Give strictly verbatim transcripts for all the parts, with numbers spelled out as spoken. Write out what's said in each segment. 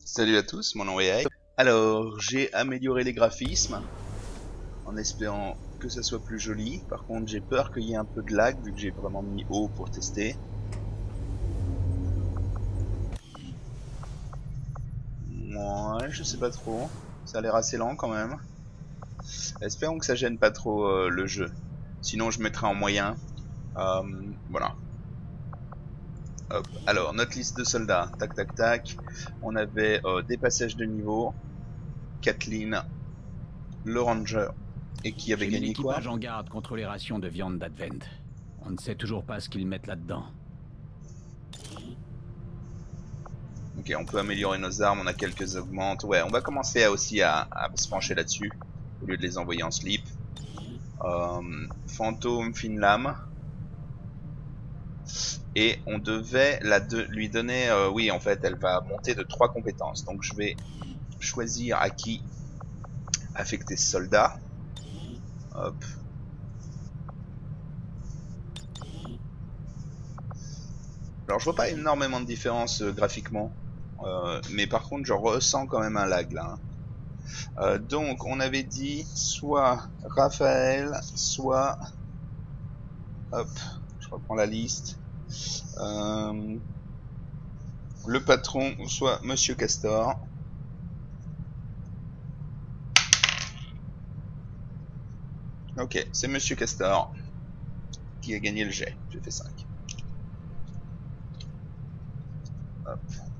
Salut à tous, mon nom est Aïe. Alors, j'ai amélioré les graphismes en espérant que ça soit plus joli. Par contre, j'ai peur qu'il y ait un peu de lag vu que j'ai vraiment mis haut pour tester. Ouais, je sais pas trop. Ça a l'air assez lent quand même. Espérons que ça gêne pas trop euh, le jeu. Sinon, je mettrai en moyen. Euh, voilà. Hop. Alors, notre liste de soldats. Tac, tac, tac. On avait euh, des passages de niveau. Kathleen, le ranger. Et qui avait J'ai mis gagné quoi? l'équipage en garde contre les rations de viande d'Advent. On ne sait toujours pas ce qu'ils mettent là-dedans. Ok, on peut améliorer nos armes, on a quelques augmentes. Ouais, on va commencer à aussi à, à se pencher là-dessus, au lieu de les envoyer en slip. Euh, fantôme, fine lame. Et on devait la de, lui donner... Euh, oui, en fait, elle va monter de trois compétences. Donc je vais choisir à qui affecter ce soldat. Hop. Alors je vois pas énormément de différence euh, graphiquement. Euh, mais par contre, je ressens quand même un lag là. Hein. Euh, donc, on avait dit soit Raphaël, soit... Hop, je reprends la liste. Euh, le patron, soit Monsieur Castor. Ok, c'est Monsieur Castor qui a gagné le jet. J'ai fait cinq. Hop.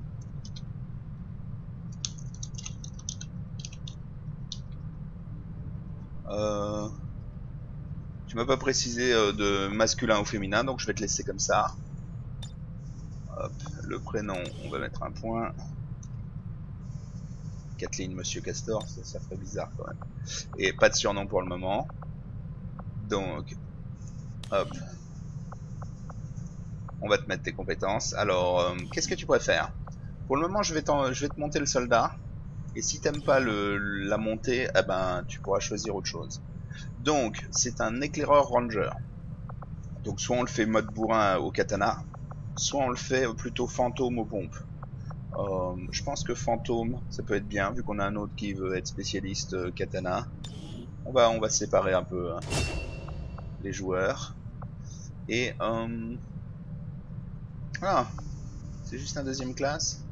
Euh, tu m'as pas précisé euh, de masculin ou féminin, donc je vais te laisser comme ça. Hop, le prénom, on va mettre un point. Kathleen, Monsieur Castor, ça, ça ferait bizarre quand même. Et pas de surnom pour le moment. Donc, hop. On va te mettre tes compétences. Alors, euh, qu'est-ce que tu préfères? Pour le moment, je vais, je vais te monter le soldat. Et si t'aimes pas le, la montée, eh ben, tu pourras choisir autre chose. Donc, c'est un éclaireur ranger. Donc, soit on le fait mode bourrin au katana, soit on le fait plutôt fantôme aux pompes. Euh, je pense que fantôme, ça peut être bien, vu qu'on a un autre qui veut être spécialiste euh, katana. On va, on va séparer un peu hein, les joueurs. Et, euh, voilà. C'est juste un deuxième classe.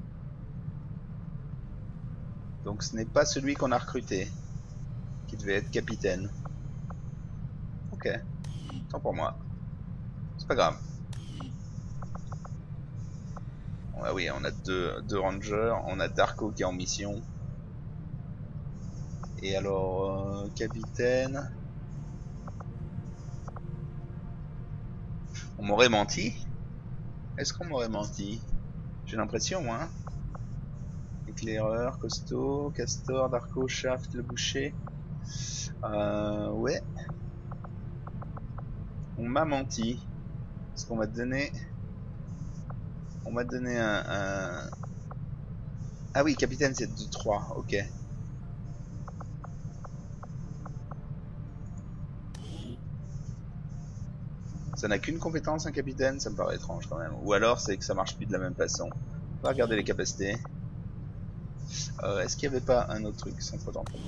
Donc, ce n'est pas celui qu'on a recruté, qui devait être capitaine. Ok, tant pour moi. C'est pas grave. Ah oui, on a deux, deux rangers, on a Darko qui est en mission. Et alors, euh, capitaine... On m'aurait menti? Est-ce qu'on m'aurait menti? J'ai l'impression, hein. Éclaireur, costaud, Castor, Darko, Shaft, le boucher. Euh, ouais. On m'a menti. Parce qu'on m'a donné... On m'a donné un, un... Ah oui, capitaine c'est deux trois, ok. Ça n'a qu'une compétence, un capitaine, ça me paraît étrange quand même. Ou alors c'est que ça marche plus de la même façon. On va regarder les capacités. Euh, Est-ce qu'il n'y avait pas un autre truc sans trop d'entraînement?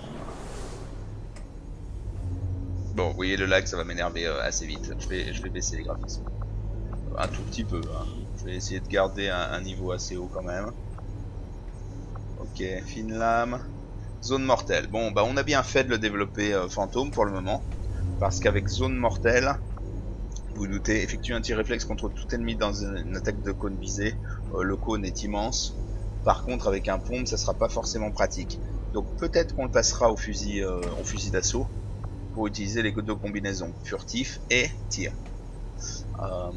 Bon, vous voyez le lag, ça va m'énerver euh, assez vite. Je vais, je vais baisser les graphismes. Un tout petit peu. Hein. Je vais essayer de garder un, un niveau assez haut quand même. Ok, fine lame. Zone mortelle. Bon, bah on a bien fait de le développer euh, fantôme pour le moment. Parce qu'avec zone mortelle, vous vous doutez, effectue un tir réflexe contre tout ennemi dans une, une attaque de cône visée. Euh, le cône est immense. Par contre, avec un pompe, ça sera pas forcément pratique. Donc peut-être qu'on le passera au fusil, euh, au fusil d'assaut pour utiliser les deux combinaisons furtif et tir. Euh,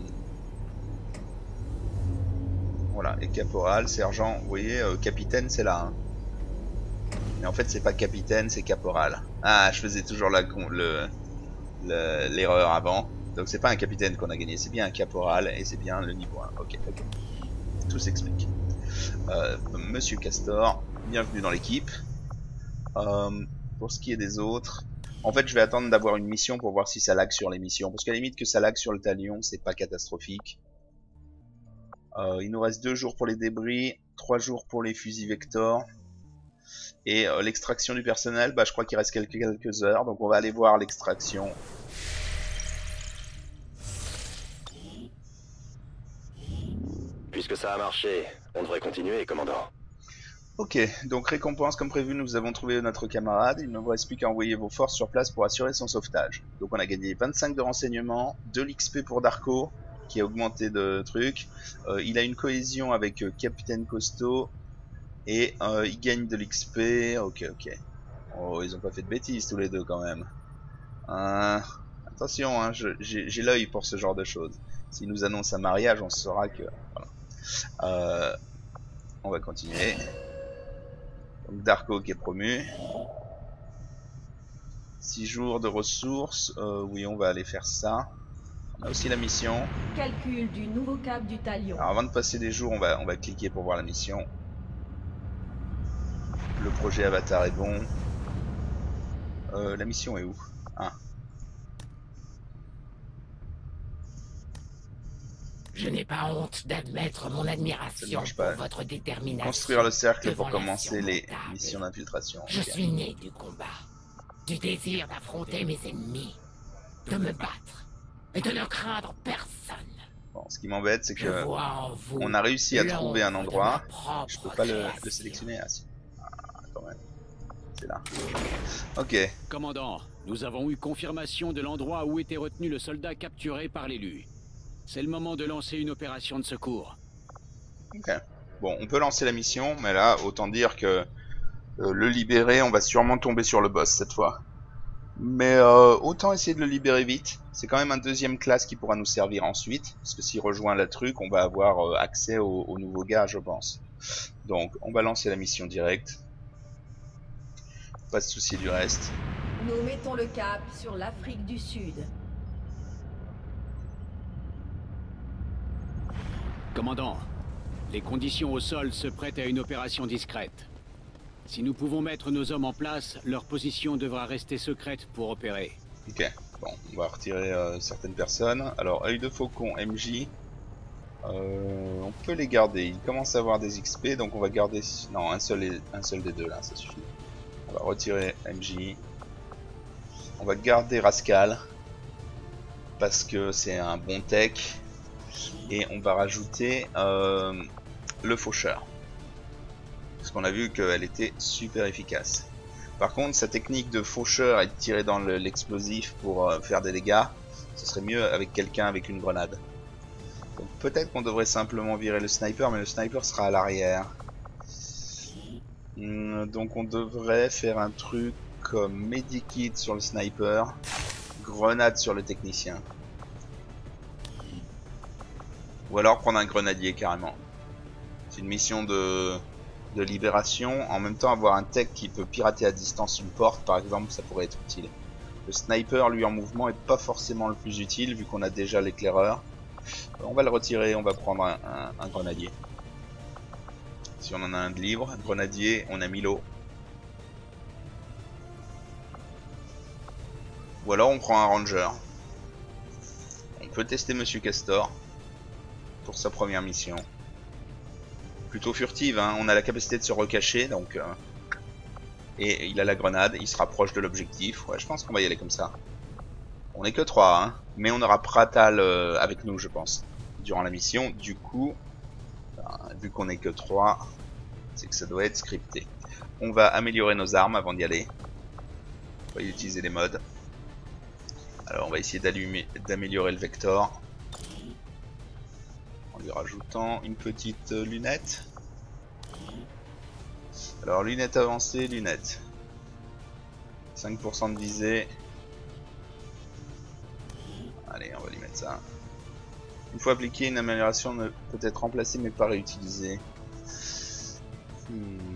voilà, et caporal, sergent, vous voyez, euh, capitaine c'est là. Hein. Mais en fait c'est pas capitaine, c'est caporal. Ah, je faisais toujours la le l'erreur avant. Donc c'est pas un capitaine qu'on a gagné, c'est bien un caporal et c'est bien le niveau un. Ok, ok. Tout s'explique. Euh, Monsieur Castor, bienvenue dans l'équipe. Euh, pour ce qui est des autres, en fait je vais attendre d'avoir une mission pour voir si ça lag sur les missions. Parce qu'à la limite que ça lag sur le talion, c'est pas catastrophique. Euh, il nous reste deux jours pour les débris. trois jours pour les fusils Vector. Et euh, l'extraction du personnel, bah, je crois qu'il reste quelques, quelques heures. Donc on va aller voir l'extraction. Puisque ça a marché, on devrait continuer, commandant. Ok, donc récompense comme prévu, nous avons trouvé notre camarade. Il ne vous reste plus qu'à envoyer vos forces sur place pour assurer son sauvetage. Donc on a gagné vingt-cinq de renseignements, de l'X P pour Darko, qui a augmenté de trucs. Euh, il a une cohésion avec euh, Capitaine Costaud, et euh, il gagne de l'X P. Ok, ok. Oh, ils ont pas fait de bêtises tous les deux quand même. Euh, attention, hein, j'ai l'œil pour ce genre de choses. S'ils nous annoncent un mariage, on saura que... Voilà. Euh, on va continuer. Donc Darko qui est promu. six jours de ressources. Euh, oui, on va aller faire ça. On a aussi la mission. Calcul du nouveau cap du Talion. Alors avant de passer des jours, on va, on va cliquer pour voir la mission. Le projet Avatar est bon. Euh, la mission est où? Ah. Je n'ai pas honte d'admettre mon admiration pour pas. votre détermination. Construire le cercle pour devant commencer les l'insurmontable. missions d'infiltration. Je Okay. suis né du combat, du désir d'affronter mes ennemis, de me battre et de ne craindre personne. Bon, ce qui m'embête, c'est Je que vois en vous on a réussi à trouver un l'ombre de endroit. ma propre Je peux pas le, le création. sélectionner. Ah, si. Ah, quand même. C'est là. Ok. Commandant, nous avons eu confirmation de l'endroit où était retenu le soldat capturé par l'élu. C'est le moment de lancer une opération de secours. Ok. Bon, on peut lancer la mission, mais là, autant dire que euh, le libérer, on va sûrement tomber sur le boss cette fois. Mais euh, autant essayer de le libérer vite. C'est quand même un deuxième classe qui pourra nous servir ensuite. Parce que s'il rejoint la truc, on va avoir euh, accès au, au nouveau gars, je pense. Donc, on va lancer la mission directe. Pas de souci du reste. Nous mettons le cap sur l'Afrique du Sud. Commandant, les conditions au sol se prêtent à une opération discrète. Si nous pouvons mettre nos hommes en place, leur position devra rester secrète pour opérer. Ok, bon, on va retirer euh, certaines personnes. Alors, œil de faucon, M J, euh, on peut les garder. Ils commencent à avoir des X P, donc on va garder... Non, un seul, un seul des deux là, ça suffit. On va retirer M J. On va garder Rascal, parce que c'est un bon tech. Et on va rajouter euh, le faucheur. Parce qu'on a vu qu'elle était super efficace. Par contre, sa technique de faucheur et de tirer dans l'explosif pour euh, faire des dégâts, ce serait mieux avec quelqu'un avec une grenade. Donc peut-être qu'on devrait simplement virer le sniper, mais le sniper sera à l'arrière. Hum, donc on devrait faire un truc comme medikit sur le sniper, grenade sur le technicien. Ou alors prendre un grenadier carrément. C'est une mission de... de libération, en même temps avoir un tech qui peut pirater à distance une porte par exemple, ça pourrait être utile. Le sniper lui en mouvement est pas forcément le plus utile vu qu'on a déjà l'éclaireur. On va le retirer, on va prendre un, un, un grenadier. Si on en a un de libre, grenadier, on a Milo. Ou alors on prend un ranger. On peut tester Monsieur Castor pour sa première mission. Plutôt furtive, hein. On a la capacité de se recacher, donc euh, et il a la grenade, il se rapproche de l'objectif. Ouais, je pense qu'on va y aller comme ça. On est que trois, hein, mais on aura Pratal euh, avec nous, je pense, durant la mission. Du coup, euh, vu qu'on est que trois, c'est que ça doit être scripté. On va améliorer nos armes avant d'y aller. On va utiliser les modes. Alors, on va essayer d'améliorer le Vector. En lui rajoutant une petite euh, lunette. Alors lunette avancée, lunette. cinq pour cent de visée. Allez, on va lui mettre ça. Une fois appliquée, une amélioration ne peut être remplacée mais pas réutilisée. Hmm.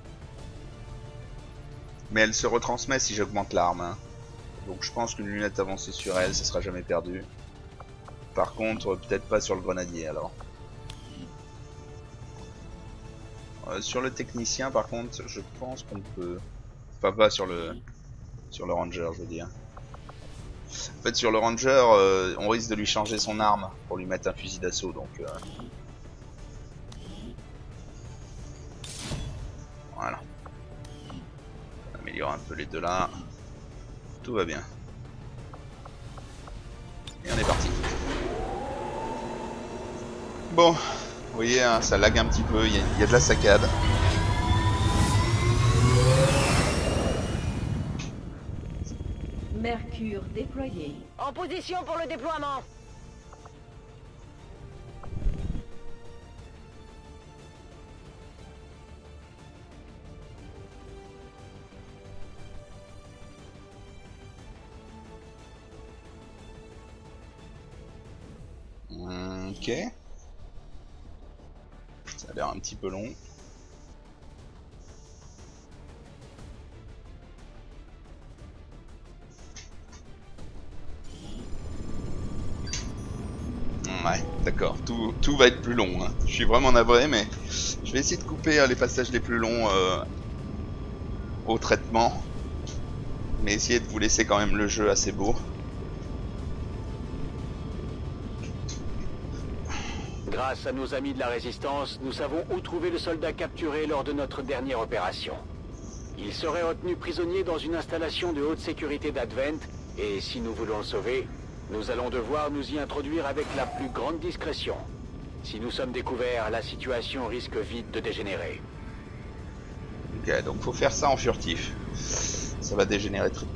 Mais elle se retransmet si j'augmente l'arme. Hein. Donc je pense qu'une lunette avancée sur elle, ça sera jamais perdu. Par contre, peut-être pas sur le grenadier alors. Euh, sur le technicien, par contre, je pense qu'on peut. Enfin, pas sur le sur le ranger, je veux dire. En fait, sur le ranger, euh, on risque de lui changer son arme pour lui mettre un fusil d'assaut, donc. Euh... Voilà. On améliore un peu les deux là. Tout va bien. Et on est parti. Bon, vous voyez, hein, ça lag un petit peu, il y, y a de la saccade. Mercure déployé. En position pour le déploiement. Ok. Ça a l'air un petit peu long. Ouais, d'accord. Tout, tout va être plus long. Hein. Je suis vraiment navré, mais je vais essayer de couper euh, les passages les plus longs euh, au traitement. Mais essayer de vous laisser quand même le jeu assez beau. Grâce à nos amis de la Résistance, nous savons où trouver le soldat capturé lors de notre dernière opération. Il serait retenu prisonnier dans une installation de haute sécurité d'Advent, et si nous voulons le sauver, nous allons devoir nous y introduire avec la plus grande discrétion. Si nous sommes découverts, la situation risque vite de dégénérer. Ok, donc faut faire ça en furtif. Ça va dégénérer très vite.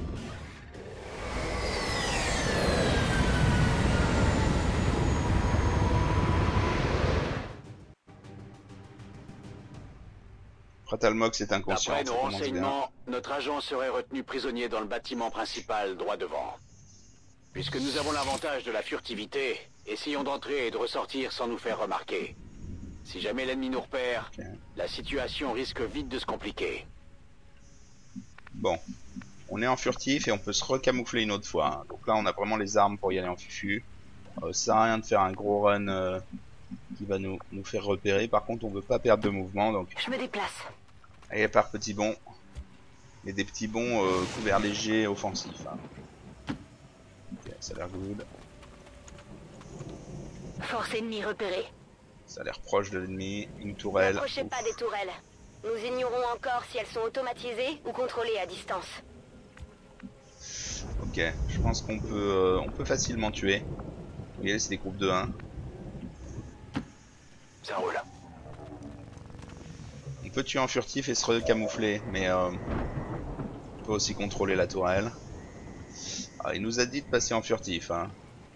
Pratalmox est inconscient. D'après nos renseignements, notre agent serait retenu prisonnier dans le bâtiment principal droit devant. Puisque nous avons l'avantage de la furtivité, essayons d'entrer et de ressortir sans nous faire remarquer. Si jamais l'ennemi nous repère, okay. La situation risque vite de se compliquer. Bon, on est en furtif et on peut se recamoufler une autre fois. Donc là on a vraiment les armes pour y aller en fufu. Euh, ça sert à rien de faire un gros run euh, qui va nous, nous faire repérer. Par contre on veut pas perdre de mouvement, donc... Je me déplace. Allez, par petits bonds. Et des petits bonds euh, couverts légers offensifs. Hein. Ok, ça a l'air good. Force ennemie repérée. Ça a l'air proche de l'ennemi. Une tourelle. N'approchez pas des tourelles. Nous ignorons encore si elles sont automatisées ou contrôlées à distance. Ok, je pense qu'on peut, euh, on peut facilement tuer. Vous voyez, c'est des groupes de un. Ça roule. On peut tuer en furtif et se recamoufler, mais euh, on peut aussi contrôler la tourelle. Ah, il nous a dit de passer en furtif. Hein.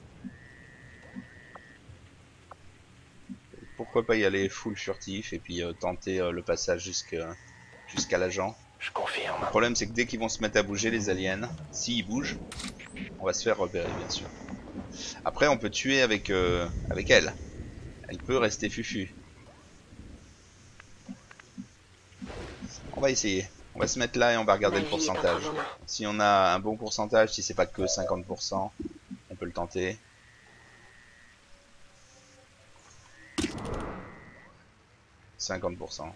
Pourquoi pas y aller full furtif et puis euh, tenter euh, le passage jusqu'à jusqu'à l'agent. Je confirme. Le problème c'est que dès qu'ils vont se mettre à bouger les aliens, s'ils bougent, on va se faire repérer bien sûr. Après on peut tuer avec, euh, avec elle. Elle peut rester fufu. On va essayer. On va se mettre là et on va regarder le pourcentage. Si on a un bon pourcentage, si c'est pas que cinquante pour cent, on peut le tenter. cinquante pour cent.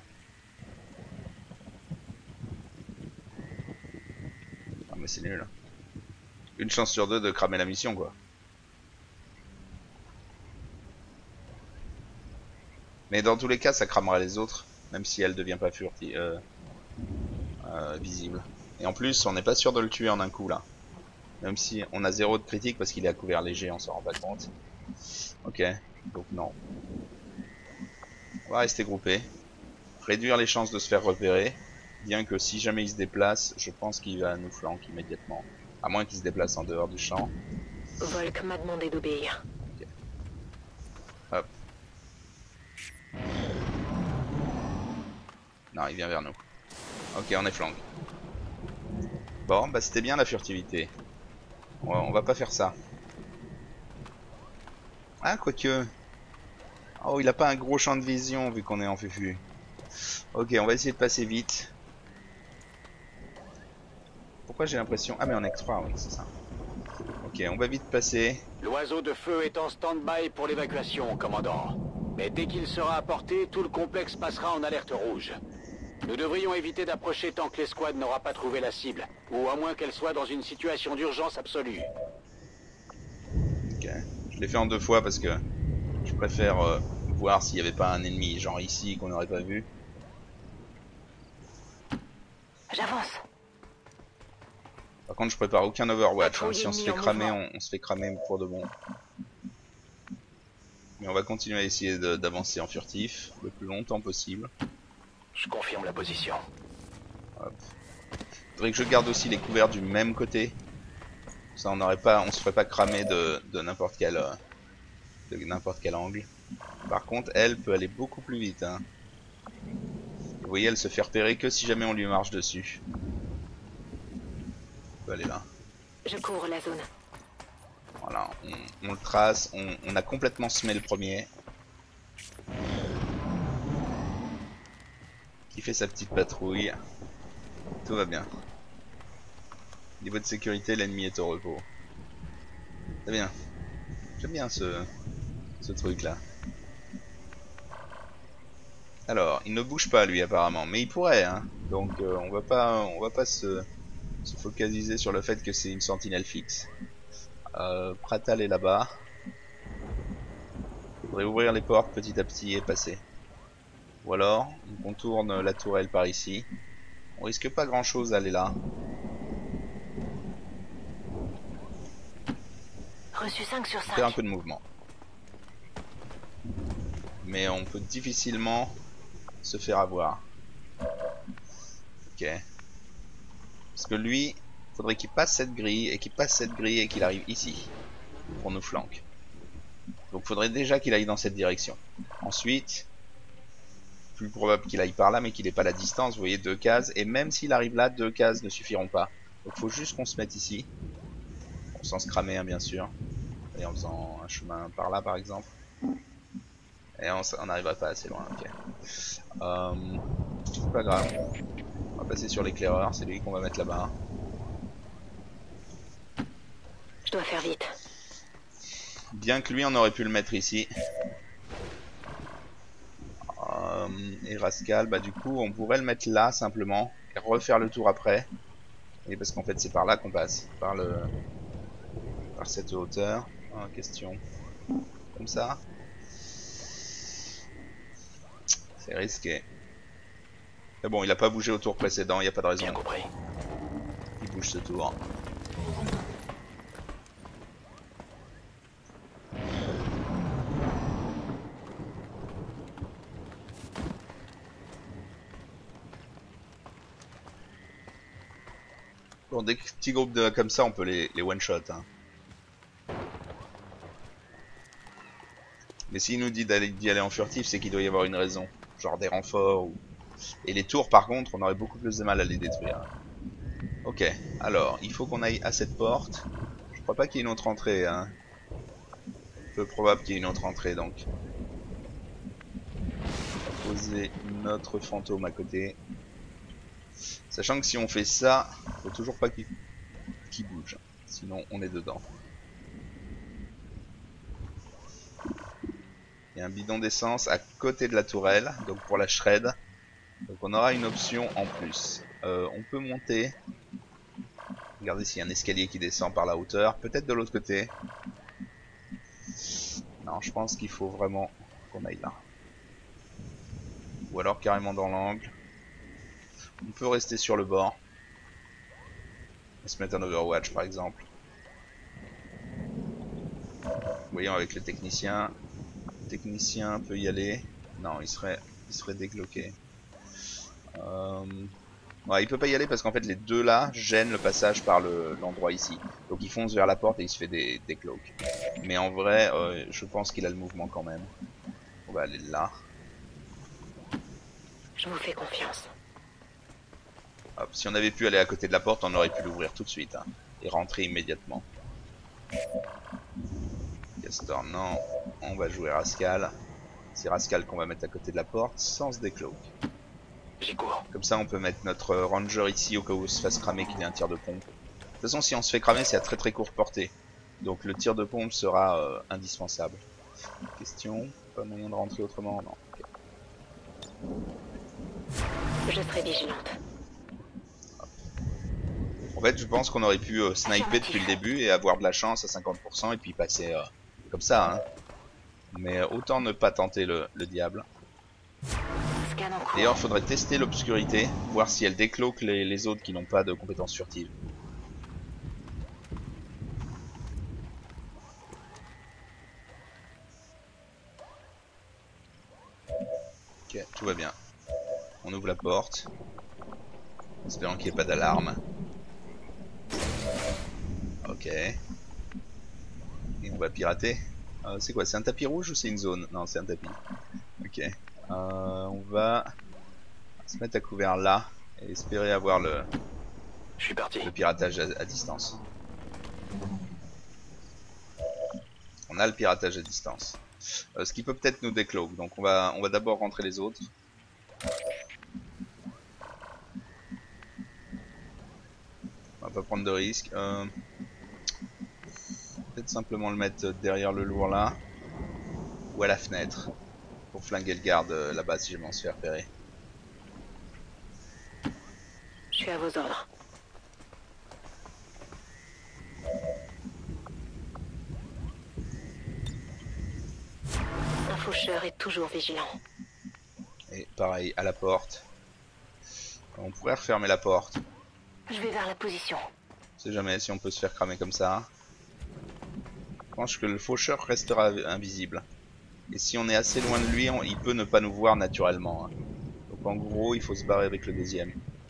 Ah mais c'est nul. Une chance sur deux de cramer la mission quoi. Mais dans tous les cas ça cramera les autres, même si elle devient pas furtive, euh, euh, visible. Et en plus on n'est pas sûr de le tuer en un coup là. Même si on a zéro de critique parce qu'il est à couvert léger, on s'en rend pas compte. Ok, donc non. On va rester groupé. Réduire les chances de se faire repérer. Bien que si jamais il se déplace, je pense qu'il va nous flanquer immédiatement. À moins qu'il se déplace en dehors du champ. Volk m'a demandé d'obéir. Okay. Hop. Non, il vient vers nous. Ok, on est flanqué. Bon, bah c'était bien la furtivité. On va, on va pas faire ça. Ah, quoique. Oh, il a pas un gros champ de vision vu qu'on est en fufu. Ok, on va essayer de passer vite. Pourquoi j'ai l'impression... Ah mais on extra, oui, c'est ça. Ok, on va vite passer. L'oiseau de feu est en stand-by pour l'évacuation, commandant. Mais dès qu'il sera à portée, tout le complexe passera en alerte rouge. Nous devrions éviter d'approcher tant que l'escouade n'aura pas trouvé la cible, ou à moins qu'elle soit dans une situation d'urgence absolue. Ok, je l'ai fait en deux fois parce que je préfère euh, voir s'il n'y avait pas un ennemi, genre ici, qu'on n'aurait pas vu. J'avance. Par contre, je prépare aucun Overwatch. Hein. Si on se Patrouille fait ennemi en cramer, mouvement. on, on se fait cramer pour de bon. Mais on va continuer à essayer de- d'avancer en furtif le plus longtemps possible. Je confirme la position. Faudrait que je garde aussi les couverts du même côté. Ça, on n'aurait pas, on se ferait pas cramer de, de n'importe quel, euh, de n'importe quel angle. Par contre, elle peut aller beaucoup plus vite. Hein. Vous voyez, elle se fait repérer que si jamais on lui marche dessus. On peut aller là. Je couvre la zone. Voilà, on, on le trace, on, on a complètement semé le premier. Qui fait sa petite patrouille. Tout va bien. Niveau de sécurité, l'ennemi est au repos. C'est bien. J'aime bien ce, ce truc là. Alors, il ne bouge pas lui apparemment, mais il pourrait, hein. Donc euh, on va pas, on va pas se, se focaliser sur le fait que c'est une sentinelle fixe. Euh, Pratal est là-bas. Faudrait ouvrir les portes petit à petit et passer. Ou alors, on contourne la tourelle par ici. On risque pas grand chose à aller là. Reçu cinq sur Faire un cinq. peu de mouvement. Mais on peut difficilement se faire avoir. Ok. Parce que lui, faudrait qu'il passe cette grille et qu'il passe cette grille et qu'il arrive ici. Pour nous flanquer. Donc faudrait déjà qu'il aille dans cette direction. Ensuite, plus probable qu'il aille par là mais qu'il n'ait pas la distance. Vous voyez, deux cases. Et même s'il arrive là, deux cases ne suffiront pas. Donc faut juste qu'on se mette ici. Bon, sans se cramer hein, bien sûr. Et en faisant un chemin par là par exemple. Et on n'arriverait pas assez loin, ok. Euh, c'est pas grave. On va passer sur l'éclaireur, c'est lui qu'on va mettre là-bas. Je dois faire vite. Bien que lui on aurait pu le mettre ici. Euh, et Rascal, bah du coup on pourrait le mettre là simplement. Et refaire le tour après. Et parce qu'en fait c'est par là qu'on passe. Par le. Par cette hauteur. Ah, question. Comme ça. C'est risqué. Mais bon, il a pas bougé au tour précédent, il n'y a pas de raison. Bien compris. Il bouge ce tour. Bon, des petits groupes de, comme ça, on peut les, les one-shot. Hein. Mais s'il nous dit d'aller d'y aller en furtif, c'est qu'il doit y avoir une raison. Genre des renforts ou... Et les tours par contre, on aurait beaucoup plus de mal à les détruire. Ok, alors, il faut qu'on aille à cette porte. Je crois pas qu'il y ait une autre entrée. Hein. Peu probable qu'il y ait une autre entrée donc. On va poser notre fantôme à côté. Sachant que si on fait ça, faut toujours pas qu'il qu'il bouge. Sinon on est dedans. Il y a un bidon d'essence à côté de la tourelle, donc pour la shred. Donc on aura une option en plus. Euh, on peut monter. Regardez s'il y a un escalier qui descend par la hauteur. Peut-être de l'autre côté. Non, je pense qu'il faut vraiment qu'on aille là. Ou alors carrément dans l'angle. On peut rester sur le bord. Et se mettre un Overwatch par exemple. Voyons avec le technicien. Le technicien peut y aller. Non, il serait, il serait décloqué. Euh... Ouais, il peut pas y aller parce qu'en fait les deux là gênent le passage par le, l'endroit ici. Donc il fonce vers la porte et il se fait des, des cloaks. Mais en vrai, euh, je pense qu'il a le mouvement quand même. On va aller là. Je vous fais confiance. Hop, si on avait pu aller à côté de la porte, on aurait pu l'ouvrir tout de suite. Hein, et rentrer immédiatement. Castor, non. On va jouer Rascal. C'est Rascal qu'on va mettre à côté de la porte sans se décloak. J'y cours. Comme ça on peut mettre notre ranger ici au cas où on se fasse cramer qu'il y ait un tir de pompe. De toute façon si on se fait cramer c'est à très très courte portée. Donc le tir de pompe sera euh, indispensable. Question, pas moyen de rentrer autrement? Non. Okay. Je serai vigilante. En fait je pense qu'on aurait pu euh, sniper depuis le début et avoir de la chance à cinquante pour cent et puis passer euh, comme ça. Hein. Mais autant ne pas tenter le, le diable. Scan en cours. D'ailleurs, il faudrait tester l'obscurité, voir si elle décloque les, les autres qui n'ont pas de compétences furtives. Ok, tout va bien. On ouvre la porte. Espérons qu'il n'y ait pas d'alarme. Ok. Et on va pirater. Euh, c'est quoi? C'est un tapis rouge ou c'est une zone? Non, c'est un tapis. Ok. Euh, on va se mettre à couvert là et espérer avoir le, Je suis parti. le piratage à, à distance. On a le piratage à distance. Euh, ce qui peut peut-être nous décloque. Donc on va, on va d'abord rentrer les autres. On va pas prendre de risques. Euh, peut-être simplement le mettre derrière le lourd là. Ou à la fenêtre. Pour flinguer le garde euh, là-bas si jamais on se fait repérer. Je suis à vos ordres. Un faucheur est toujours vigilant. Et pareil à la porte. On pourrait refermer la porte. Je vais vers la position. On sait jamais si on peut se faire cramer comme ça. Je pense que le faucheur restera invisible. Et si on est assez loin de lui, on, il peut ne pas nous voir naturellement. Hein. Donc en gros, il faut se barrer avec le deuxième.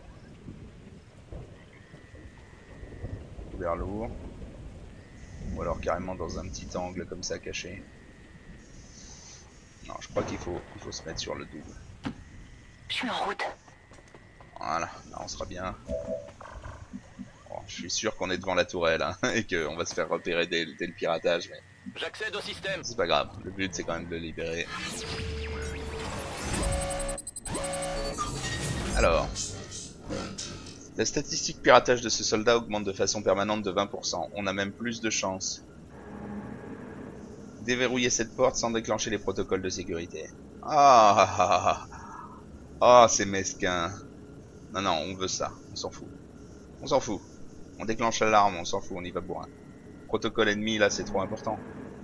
Vers lourd. Ou alors carrément dans un petit angle comme ça caché. Non, je crois qu'il faut, il faut se mettre sur le double. Je suis en route. Voilà, là on sera bien. Bon, je suis sûr qu'on est devant la tourelle hein, et qu'on va se faire repérer dès, dès le piratage. Mais J'accède au système. c'est pas grave, le but c'est quand même de le libérer. Alors, la statistique piratage de ce soldat augmente de façon permanente de vingt pour cent. On a même plus de chance. Déverrouiller cette porte sans déclencher les protocoles de sécurité. Ah ah ah ah, c'est mesquin. Non non, on veut ça, on s'en fout. On s'en fout. On déclenche l'alarme, on s'en fout, on y va bourrin. Protocole ennemi là, c'est trop important.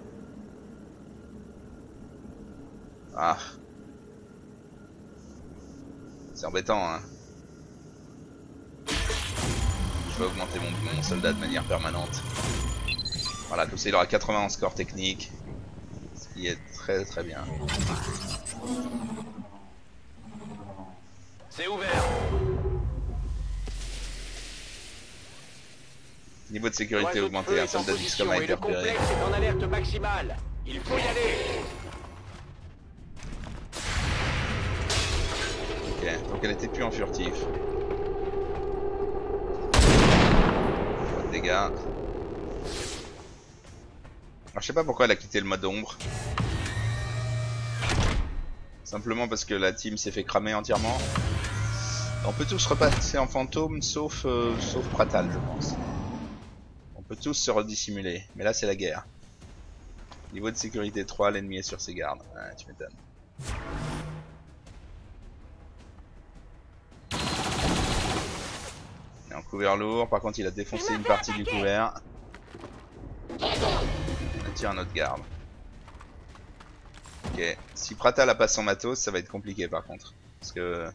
Ah. C'est embêtant hein. Je vais augmenter mon, mon soldat de manière permanente. Voilà, comme ça il aura quatre-vingts en score technique. Ce qui est très très bien. C'est ouvert. Niveau de sécurité augmenté, un soldat d'X COM a été repéré. Le complexe est en alerte maximale. Il faut y aller. Ok, donc elle était plus en furtif. Pas de dégâts. Alors, je sais pas pourquoi elle a quitté le mode ombre. Simplement parce que la team s'est fait cramer entièrement. On peut tous repasser en fantôme sauf, euh, sauf Pratal je pense. On peut tous se redissimuler, mais là c'est la guerre. Niveau de sécurité trois, l'ennemi est sur ses gardes. Ah, tu m'étonnes. Il est en couvert lourd, par contre il a défoncé une partie du couvert. On tire un autre garde. Ok, si Pratal a pas son matos, ça va être compliqué par contre. Parce que...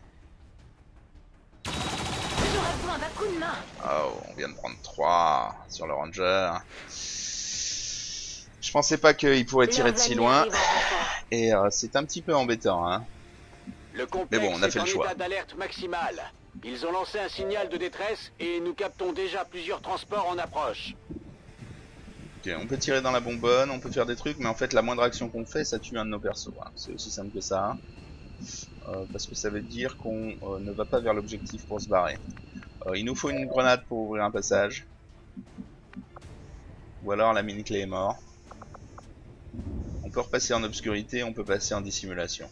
Oh, on vient de prendre trois sur le Ranger. Je pensais pas qu'il pourrait tirer de si loin. Et euh, c'est un petit peu embêtant. Hein. Le complexe Mais bon, on a fait est le en choix. état d'alerte maximale. Ils ont lancé un signal de détresse et nous captons déjà plusieurs transports en approche. Ok, on peut tirer dans la bonbonne, on peut faire des trucs, mais en fait la moindre action qu'on fait, ça tue un de nos persos. Hein. C'est aussi simple que ça. Euh, parce que ça veut dire qu'on euh, ne va pas vers l'objectif pour se barrer. Euh, il nous faut une grenade pour ouvrir un passage. Ou alors la mini-clé est mort. On peut repasser en obscurité, on peut passer en dissimulation.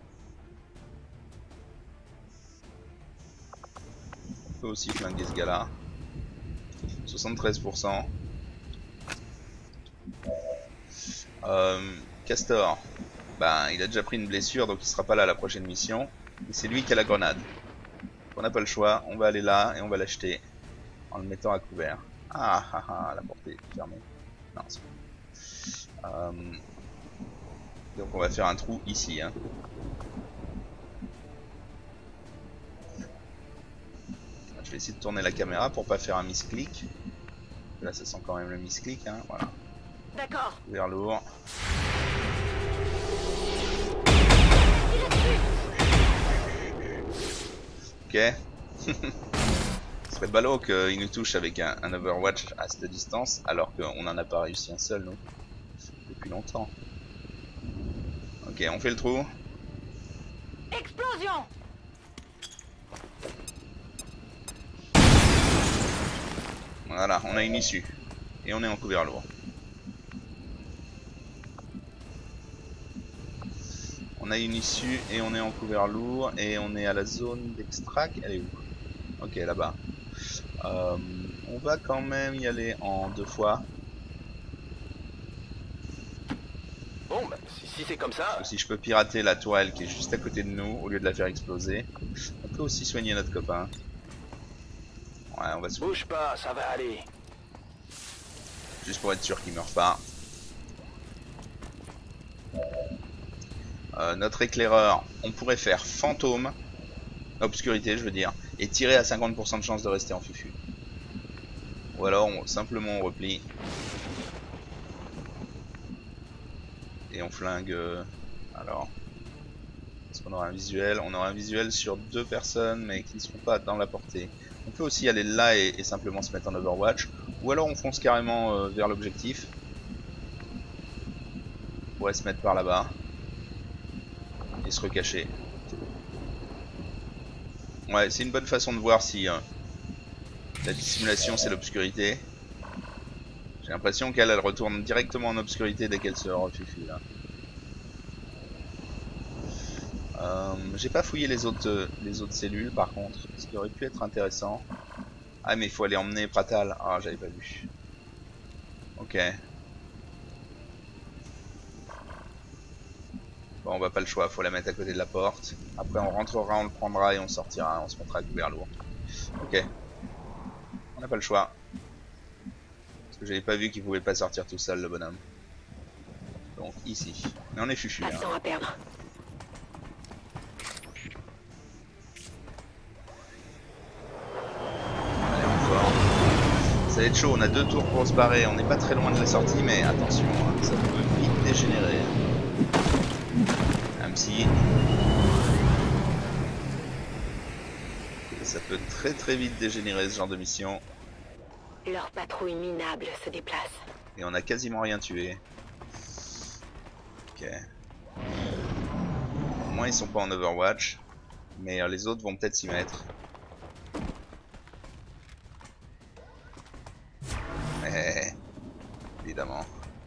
On peut aussi flinguer ce gars-là. soixante-treize pour cent. Euh, Castor. Ben, il a déjà pris une blessure, donc il sera pas là à la prochaine mission. Et c'est lui qui a la grenade. On n'a pas le choix, on va aller là et on va l'acheter en le mettant à couvert. Ah ah ah, la portée est fermée. Non, c'est bon. Euh, donc on va faire un trou ici. Hein. Je vais essayer de tourner la caméra pour pas faire un misclick. Là ça sent quand même le misclick, hein, voilà. D'accord. Couvert lourd. Ok. Ce serait ballot qu'il nous touche avec un, un Overwatch à cette distance, alors qu'on n'en a pas réussi un seul, nous, depuis longtemps. Ok, on fait le trou. Explosion! Voilà, on a une issue. Et on est en couvert lourd. On a une issue et on est en couvert lourd. Et on est à la zone d'extract. Elle est où? Ok, là-bas. Euh, on va quand même y aller en deux fois. Bon, bah, si, si c'est comme ça... Si je peux pirater la toile qui est juste à côté de nous, au lieu de la faire exploser. On peut aussi soigner notre copain. Ouais, on va se... Bouge pas, ça va aller. Juste pour être sûr qu'il meurt pas. Euh, notre éclaireur, on pourrait faire fantôme, obscurité je veux dire, et tirer à cinquante pour cent de chance de rester en fufu. Ou alors on, simplement on replie. Et on flingue... Euh, alors... Est-ce qu'on aura un visuel? On aura un visuel sur deux personnes mais qui ne seront pas dans la portée. On peut aussi aller là et, et simplement se mettre en Overwatch. Ou alors on fonce carrément euh, vers l'objectif. On pourrait se mettre par là-bas. Et se recacher. Ouais, c'est une bonne façon de voir si euh, la dissimulation c'est l'obscurité. J'ai l'impression qu'elle elle retourne directement en obscurité dès qu'elle se refuge là. Euh, J'ai pas fouillé les autres, euh, les autres cellules par contre, ce qui aurait pu être intéressant. Ah mais il faut aller emmener Pratal. Ah j'avais pas vu. Ok. Bon on va pas le choix, faut la mettre à côté de la porte. Après on rentrera, on le prendra et on sortira, on se mettra à couvert lourd. Ok. On n'a pas le choix. Parce que j'avais pas vu qu'il pouvait pas sortir tout seul le bonhomme. Donc ici. Mais on est fufu. Pas de temps à perdre. Ça va être chaud, on a deux tours pour se barrer, on n'est pas très loin de la sortie, mais attention, hein, ça peut vite dégénérer. Un psy. Ça peut très très vite dégénérer ce genre de mission. Leur patrouille minable se déplace. Et on a quasiment rien tué. Ok. Au moins ils sont pas en Overwatch, mais les autres vont peut-être s'y mettre. Eh, évidemment.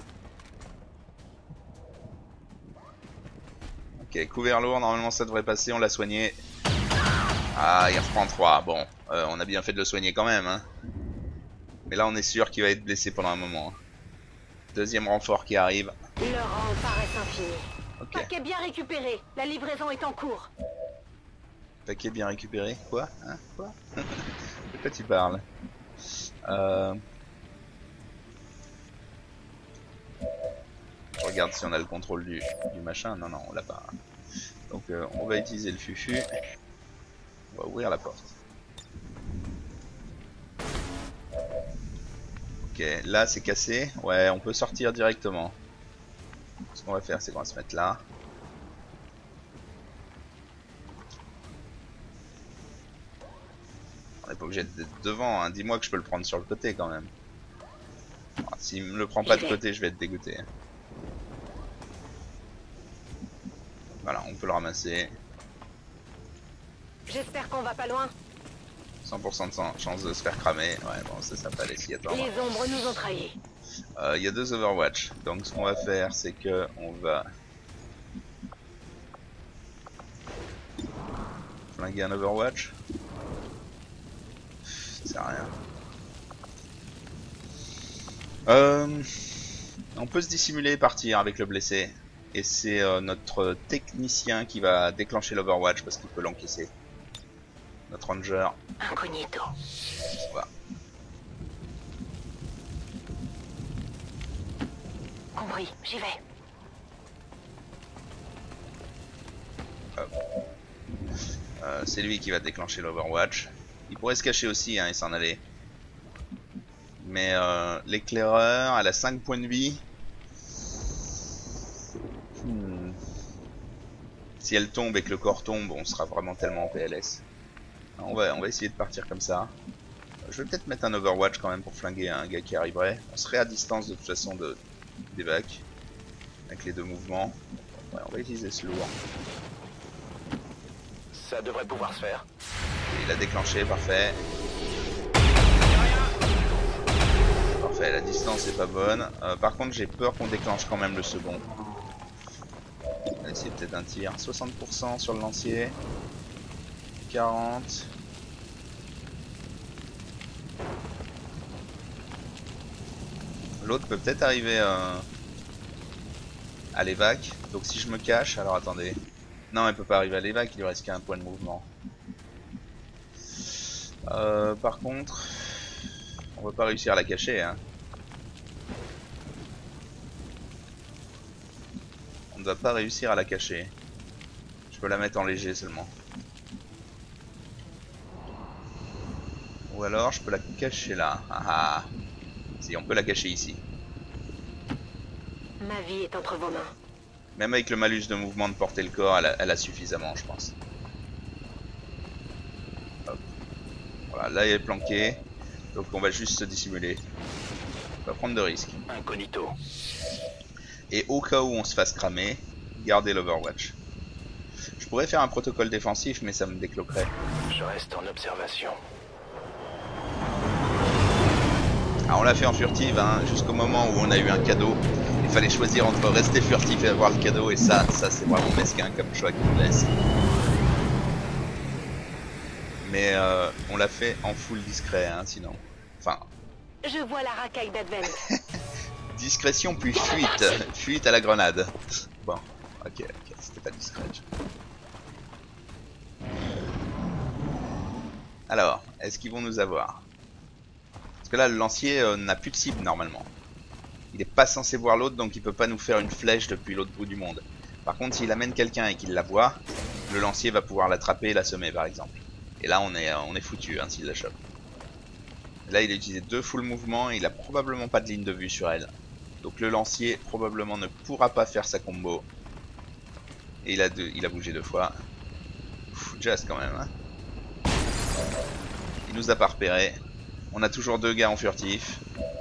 Ok, couvert lourd, normalement ça devrait passer, on l'a soigné. Ah, il reprend trois. Bon, euh, on a bien fait de le soigner quand même. Hein. Mais là on est sûr qu'il va être blessé pendant un moment. Deuxième renfort qui arrive. Leur rang paraît infini. Ok. Paquet bien récupéré, la livraison est en cours. Paquet bien récupéré. Quoi hein Quoi de quoi tu parles? euh... On regarde si on a le contrôle du, du machin. Non, non, on l'a pas. Donc euh, on va utiliser le fufu. On va ouvrir la porte. Ok, là c'est cassé. Ouais, on peut sortir directement. Ce qu'on va faire, c'est qu'on va se mettre là. On n'est pas obligé d'être devant. Hein. Dis-moi que je peux le prendre sur le côté quand même. Alors, s'il me le prend pas de côté, je vais être dégoûté. Voilà, on peut le ramasser. J'espère qu'on va pas loin. cent pour cent de chance de se faire cramer. Ouais, bon, ça, ça va aller s'y attendre. Les ombres nous ont trahis. Il euh, y a deux Overwatch. Donc, ce qu'on va faire, c'est que on va flinguer un Overwatch. Ça sert à rien. Euh, on peut se dissimuler et partir avec le blessé. Et c'est euh, notre technicien qui va déclencher l'Overwatch parce qu'il peut l'encaisser. Notre ranger. Incognito. Voilà. Compris, j'y vais. Euh, c'est lui qui va déclencher l'Overwatch. Il pourrait se cacher aussi hein, et s'en aller. Mais euh, l'éclaireur, elle a cinq points de vie. Hmm. Si elle tombe et que le corps tombe, on sera vraiment tellement en P L S. On va, on va essayer de partir comme ça. Je vais peut-être mettre un Overwatch quand même pour flinguer un gars qui arriverait. On serait à distance de toute façon de d'évac. Avec les deux mouvements. Ouais, on va utiliser ce lourd. Ça devrait pouvoir se faire. Et il a déclenché, parfait. Parfait, la distance est pas bonne. Euh, par contre, j'ai peur qu'on déclenche quand même le second. On va essayer peut-être un tir. soixante pour cent sur le lancier. quarante. L'autre peut peut-être arriver euh, à l'évac. Donc si je me cache, alors attendez. Non, elle peut pas arriver à l'évac, il lui reste qu'un point de mouvement. Euh, par contre, on va pas réussir à la cacher. Hein. On ne va pas réussir à la cacher. Je peux la mettre en léger seulement. Ou alors je peux la cacher là. Ah ah. Si, on peut la cacher ici. Ma vie est entre vos mains. Même avec le malus de mouvement de porter le corps, elle a, elle a suffisamment, je pense. Hop. Voilà, là elle est planquée. Donc on va juste se dissimuler. On va prendre de risques. Incognito. Et au cas où on se fasse cramer, garder l'Overwatch. Je pourrais faire un protocole défensif, mais ça me décloquerait. Je reste en observation. Ah, on l'a fait en furtive, hein, jusqu'au moment où on a eu un cadeau. Il fallait choisir entre rester furtif et avoir le cadeau, et ça, ça c'est vraiment mesquin comme choix qui me laisse. Mais euh, on l'a fait en full discret, hein, sinon. Enfin. Je vois la racaille d'Advent. Discrétion puis fuite, fuite à la grenade. Bon, ok, ok, c'était pas discret. Alors, est-ce qu'ils vont nous avoir? Parce que là, le lancier euh, n'a plus de cible normalement. Il n'est pas censé voir l'autre, donc il peut pas nous faire une flèche depuis l'autre bout du monde. Par contre, s'il amène quelqu'un et qu'il la voit, le lancier va pouvoir l'attraper et la semer par exemple. Et là, on est, on est foutu hein, s'il la chope. Là, il a utilisé deux full mouvements et il a probablement pas de ligne de vue sur elle. Donc le lancier probablement ne pourra pas faire sa combo. Et il a, deux, il a bougé deux fois. Ouf, just quand même. Hein. Il nous a pas repéré. On a toujours deux gars en furtif.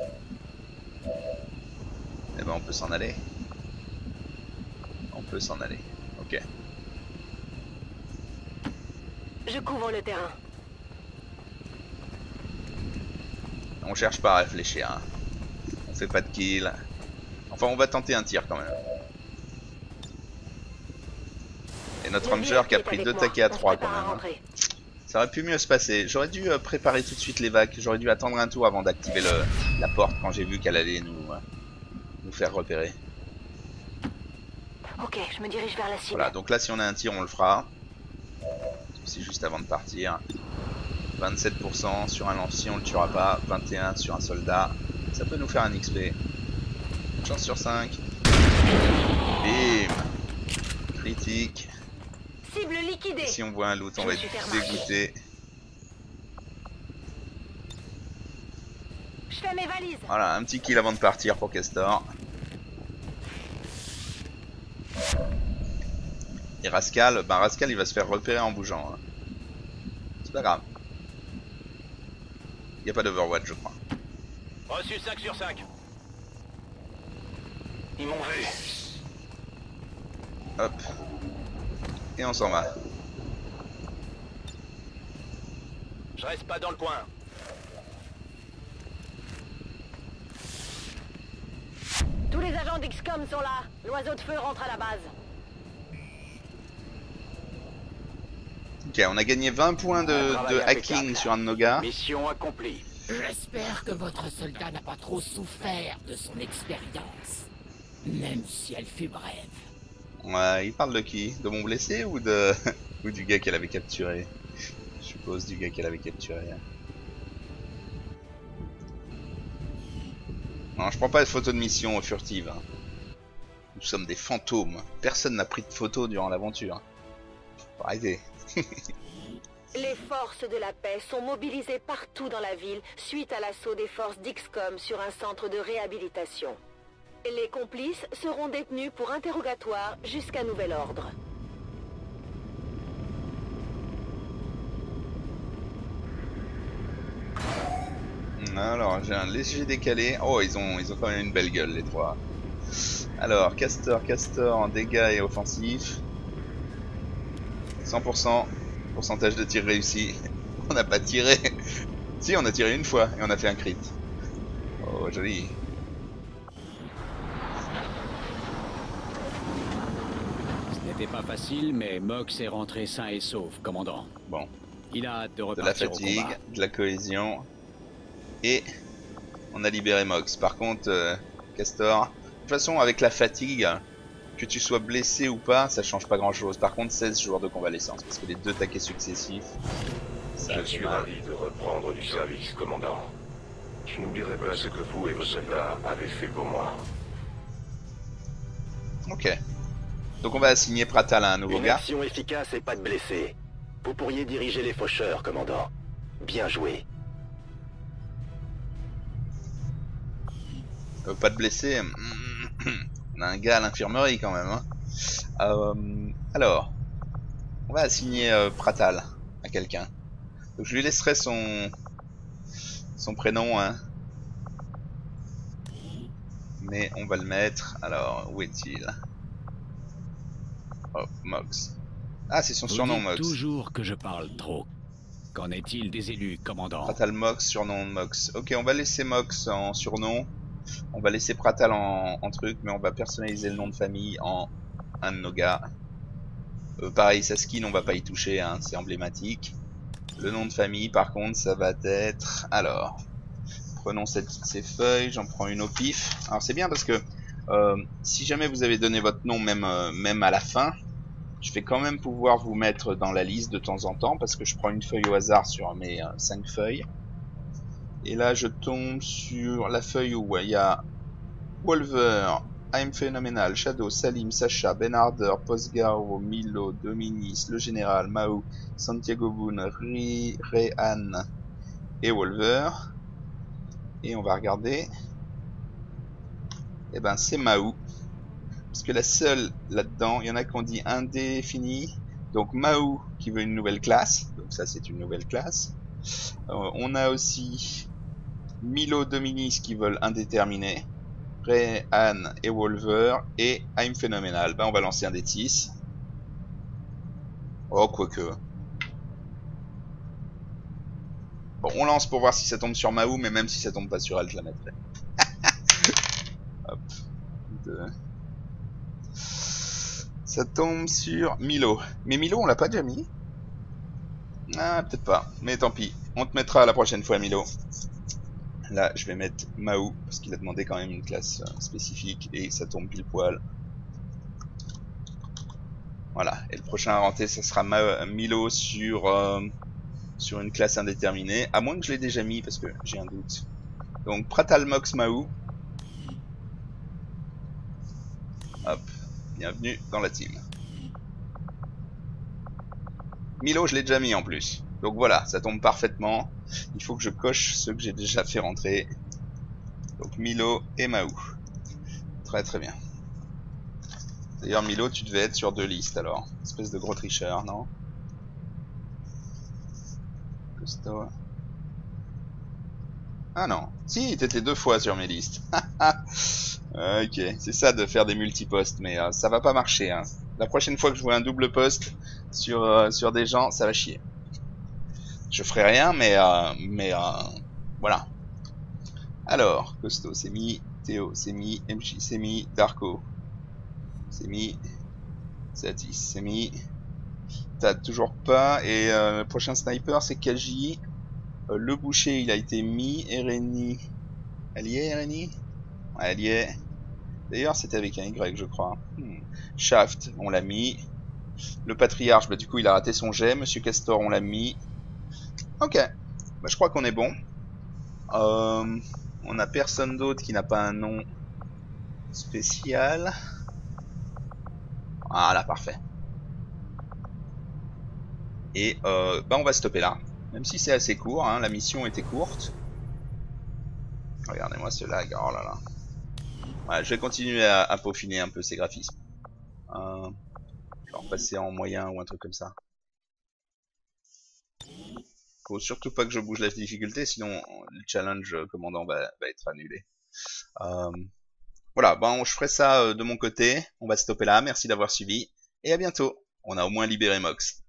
Et ben on peut s'en aller. On peut s'en aller. Ok. Je couvre le terrain. On cherche pas à réfléchir. Hein. On fait pas de kill. Enfin on va tenter un tir quand même. Et notre ranger qui a pris deux taquets à trois quand même. Hein. Ça aurait pu mieux se passer. J'aurais dû euh, préparer tout de suite les vagues. J'aurais dû attendre un tour avant d'activer la porte quand j'ai vu qu'elle allait nous, euh, nous faire repérer. Ok, je me dirige vers la cible. Voilà, donc là si on a un tir on le fera. C'est juste avant de partir. vingt-sept pour cent sur un lancier on le tuera pas. vingt et un sur un soldat. Ça peut nous faire un X P. Chance sur cinq. Bim. Critique. Cible liquidée. Si on voit un loot, on va être dégoûté. Je fais mes valises. Voilà, un petit kill avant de partir pour Castor. Et Rascal, ben Rascal il va se faire repérer en bougeant. Hein. C'est pas grave. Il n'y a pas d'Overwatch je crois. Reçu cinq sur cinq. Ils m'ont vu. Hop. Et on s'en va. Je reste pas dans le coin. Tous les agents d'X COM sont là. L'oiseau de feu rentre à la base. Ok, on a gagné vingt points de, de hacking sur un de nos gars. Mission accomplie. J'espère que votre soldat n'a pas trop souffert de son expérience. Même si elle fut brève. Ouais, il parle de qui? De mon blessé ou de ou du gars qu'elle avait capturé? Je suppose du gars qu'elle avait capturé. Non, je prends pas de photos de mission furtive. Hein. Nous sommes des fantômes. Personne n'a pris de photos durant l'aventure. Faut arrêter. Les forces de la paix sont mobilisées partout dans la ville suite à l'assaut des forces d'X COM sur un centre de réhabilitation. Les complices seront détenus pour interrogatoire jusqu'à nouvel ordre. Alors, j'ai un léger décalé. Oh, ils ont, ils ont quand même une belle gueule, les trois. Alors, Castor, Castor en dégâts et offensifs. cent pour cent. Pourcentage de tir réussi. On n'a pas tiré. Si, on a tiré une fois et on a fait un crit. Oh, joli. Ce n'était pas facile, mais Mox est rentré sain et sauf, commandant. Bon. Il a hâte de De la repartir au fatigue, combat. de la cohésion. Et on a libéré Mox. Par contre, euh, Castor, de toute façon, avec la fatigue, que tu sois blessé ou pas, ça change pas grand chose. Par contre, seize jours de convalescence, parce que les deux taquets successifs, ça Je fait suis mal. ravi de reprendre du service, commandant. Je n'oublierai pas ce que vous et vos soldats avez fait pour moi. Ok. Donc on va assigner Pratal à un nouveau Une gars. action efficace et pas de blessés. Vous pourriez diriger les faucheurs, commandant. Bien joué. Euh, pas de blessé. On a un gars à l'infirmerie quand même. Hein. Euh, alors, on va assigner euh, Pratal à quelqu'un. Donc je lui laisserai son son prénom. Hein. Mais on va le mettre. Alors, où est-il? Oh, Mox. Ah, c'est son Vous surnom, dites Mox. toujours que je parle trop. Qu'en est-il des élus, commandant? Pratal Mox, surnom Mox. Ok, on va laisser Mox en surnom. On va laisser Pratal en, en truc, mais on va personnaliser le nom de famille en un de nos gars. Euh, pareil, sa skin, on va pas y toucher, hein, c'est emblématique. Le nom de famille, par contre, ça va être... Alors, prenons cette, ces feuilles, j'en prends une au pif. Alors c'est bien parce que euh, si jamais vous avez donné votre nom même, euh, même à la fin, je vais quand même pouvoir vous mettre dans la liste de temps en temps, parce que je prends une feuille au hasard sur mes euh, cinq feuilles. Et là, je tombe sur la feuille où il y a Wolver, I'm Phénoménal, Shadow, Salim, Sacha, Ben Harder, Postgaro, Milo, Dominis, Le Général, Mao, Santiago Boone, Ri, Rehan et Wolver. Et on va regarder. Et ben c'est Mao. Parce que la seule là-dedans, il y en a qui ont dit indéfini. Donc Mao qui veut une nouvelle classe. Donc ça c'est une nouvelle classe. Euh, on a aussi Milo, Dominis qui veulent indéterminé. Ray, Anne et Wolver. Et I'm Phénoménal. Ben on va lancer un des six. Oh quoique. Bon on lance pour voir si ça tombe sur Mao. Mais même si ça tombe pas sur elle, je la mettrai. Hop. Deux. Ça tombe sur Milo. Mais Milo on l'a pas déjà mis? Ah peut-être pas. Mais tant pis. On te mettra la prochaine fois Milo. Là, je vais mettre Mao, parce qu'il a demandé quand même une classe euh, spécifique, et ça tombe pile poil. Voilà, et le prochain à rentrer, ça sera Ma Milo sur, euh, sur une classe indéterminée, à moins que je l'ai déjà mis, parce que j'ai un doute. Donc, Pratal Mox Mao. Hop, bienvenue dans la team. Milo, je l'ai déjà mis en plus. Donc voilà, ça tombe parfaitement. Il faut que je coche ceux que j'ai déjà fait rentrer. Donc Milo et Mao. Très très bien. D'ailleurs Milo, tu devais être sur deux listes alors. Espèce de gros tricheur, non? Costaud. Ah non. Si, t'étais deux fois sur mes listes. Ok, c'est ça de faire des multipostes, mais euh, ça va pas marcher. Hein. La prochaine fois que je vois un double poste sur, euh, sur des gens, ça va chier. Je ferai rien, mais, euh, mais euh, voilà. Alors, Costaud c'est mis, Théo c'est mis, M J c'est mis, Darko c'est mis, Satis c'est mis, t'as toujours pas, et euh, le prochain sniper c'est Kaji, euh, le boucher il a été mis, Ereni, elle y est Ereni? Ouais, elle y est. D'ailleurs c'était avec un Y je crois. Hmm. Shaft on l'a mis, le patriarche bah du coup il a raté son jet, Monsieur Castor on l'a mis. Ok, bah, je crois qu'on est bon. Euh, on a personne d'autre qui n'a pas un nom spécial. Voilà, parfait. Et euh, bah on va stopper là. Même si c'est assez court, hein, la mission était courte. Regardez-moi ce lag, oh là là. Ouais, je vais continuer à, à peaufiner un peu ces graphismes. Euh, je vais en passer en moyen ou un truc comme ça. Faut surtout pas que je bouge la difficulté, sinon le challenge commandant va, va être annulé. Euh, voilà, bon, je ferai ça de mon côté. On va stopper là, merci d'avoir suivi. Et à bientôt. On a au moins libéré Mox.